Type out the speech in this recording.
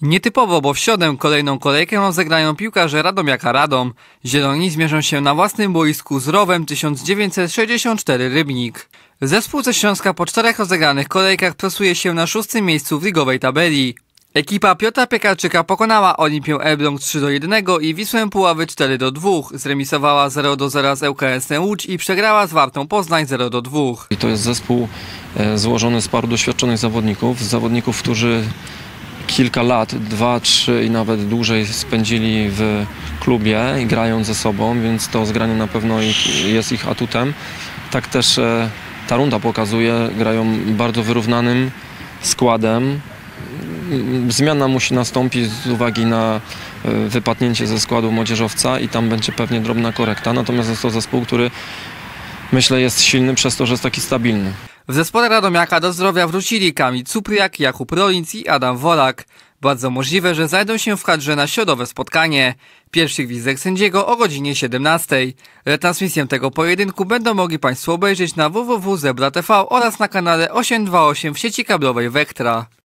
Nietypowo, bo w środę kolejną kolejkę rozegrają piłkarze Radomiaka Radom. Zieloni zmierzą się na własnym boisku z Rowem 1964 Rybnik. Zespół ze Śląska po 4 rozegranych kolejkach plasuje się na 6. miejscu w ligowej tabeli. Ekipa Piotra Piekarczyka pokonała Olimpię Elbląg 3-1 i Wisłę Puławy 4-2, zremisowała 0-0 z ŁKS Łódź i przegrała z Wartą Poznań 0-2. I to jest zespół złożony z paru doświadczonych zawodników, którzy kilka lat, 2, 3 i nawet dłużej spędzili w klubie i grają ze sobą, więc to zgranie na pewno jest ich atutem. Tak też ta runda pokazuje, grają bardzo wyrównanym składem. Zmiana musi nastąpić z uwagi na wypadnięcie ze składu młodzieżowca i tam będzie pewnie drobna korekta, natomiast jest to zespół, który myślę jest silny przez to, że jest taki stabilny. W zespole Radomiaka do zdrowia wrócili Kamil Cupriak, Jakub Rolińc i Adam Wolak. Bardzo możliwe, że znajdą się w kadrze na środowe spotkanie. Pierwszy gwizdek sędziego o godzinie 17. Retransmisję tego pojedynku będą mogli Państwo obejrzeć na www.zebra.tv oraz na kanale 828 w sieci kablowej Vectra.